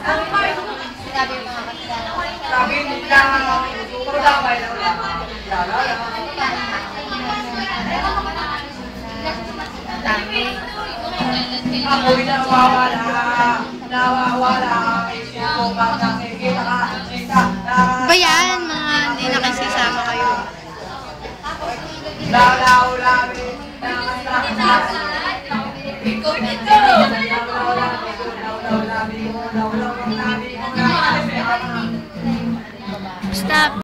Sinabi yung mga kasalanan. Sabi nila, puro damay na wala mga kilala. Dami. Ako'y nawawala, isip ko bang nakikita ka, Ba yan, mga hindi nakisasama kayo? lalaw-labi, Stop.